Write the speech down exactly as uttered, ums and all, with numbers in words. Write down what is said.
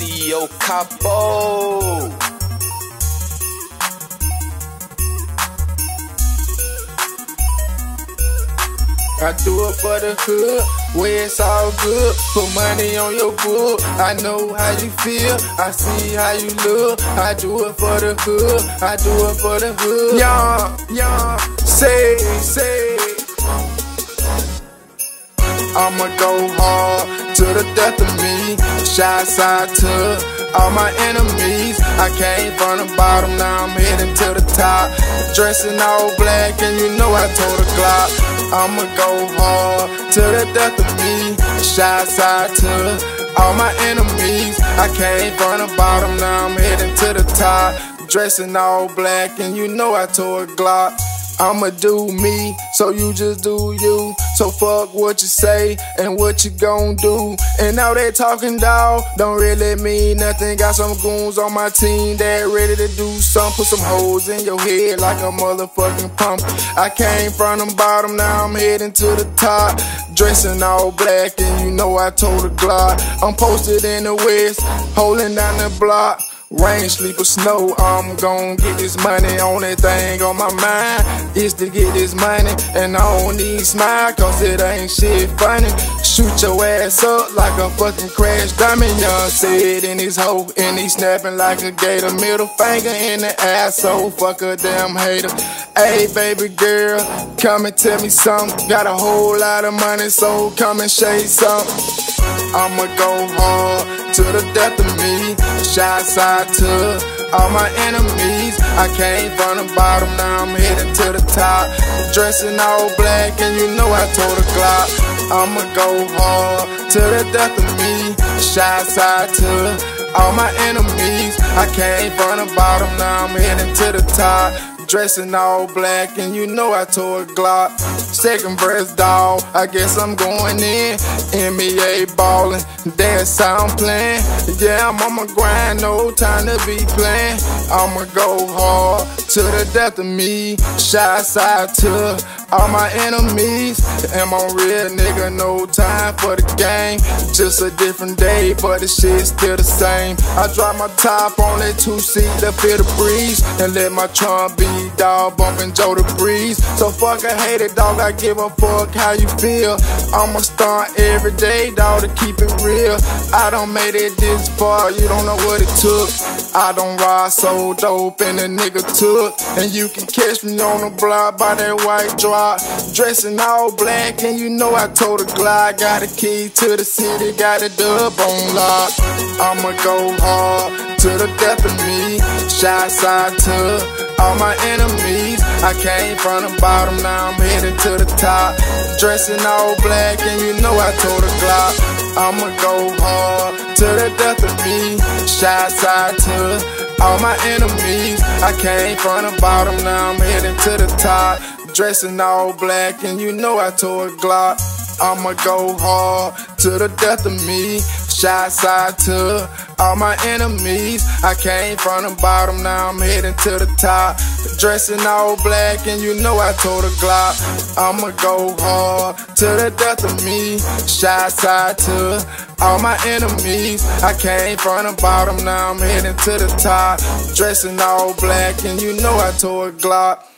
C E O Capo. I do it for the hood, where it's all good. Put money on your book, I know how you feel, I see how you look. I do it for the hood, I do it for the hood. Young, young, say, say. I'ma go hard to the death of me. Shy side to all my enemies. I came from the bottom, now I'm heading to the top. Dressing all black and you know I told a Glock. I'ma go hard to the death of me. Shy side to all my enemies. I came from the bottom, now I'm heading to the top. Dressing all black and you know I told a Glock. I'ma do me, so you just do you. So fuck what you say and what you gon' do. And now they talking, dawg, don't really mean nothing. Got some goons on my team that ready to do something. Put some holes in your head like a motherfucking pump. I came from the bottom, now I'm heading to the top. Dressing all black and you know I told a Glock. I'm posted in the west, holding down the block. Rain, sleep, or snow, I'm gon' get this money. Only thing on my mind is to get this money. And I don't need smile, cause it ain't shit funny. Shoot your ass up like a fucking crash dummy. Young said in his hoe, and he snapping like a gator. Middle finger in the asshole, fuck a damn hater. Hey baby girl, come and tell me something. Got a whole lot of money, so come and shade something. I'ma go hard to the death of me. Shy side to all my enemies. I came from the bottom, now I'm heading to the top. Dressing all black and you know I told a Glock. I'ma go hard to the death of me. Shy side to all my enemies. I came from the bottom, now I'm heading to the top. Dressing all black and you know I told a Glock. Second verse, dawg, I guess I'm going in. N B A ballin', that's how I'm playing. Yeah, I'm on my grind, no time to be playing. I'ma go hard to the death of me. Shy side to all my enemies. Am on real nigga, no time for the game. Just a different day, but the shit's still the same. I drop my top on that two-seat to feel the breeze. And let my trunk be dog bumping Joe the Breeze. So fuck a hater, dog, I give a fuck how you feel. I'ma stunt every day, dog, to keep it real. I don't made it this far, you don't know what it took. I don't ride so dope and a nigga took. And you can catch me on the block by that white drop. Dressing all black and you know I told a Glock. Got a key to the city, got a dub on lock. I'ma go hard to the death of me. Shy side to all my enemies. I came from the bottom, now I'm heading to the top. Dressing all black and you know I told a Glock. I'ma go hard to the death of me. Shy side to all my enemies. I came from the bottom, now I'm heading to the top. Dressing all black and you know I told a Glock. I'ma go hard to the death of me. Shy side to all my enemies. I came from the bottom, now I'm heading to the top. Dressing all black and you know I told a Glock. I'ma go hard to the death of me. Shy side to all my enemies. I came from the bottom, now I'm heading to the top. Dressing all black and you know I told a Glock.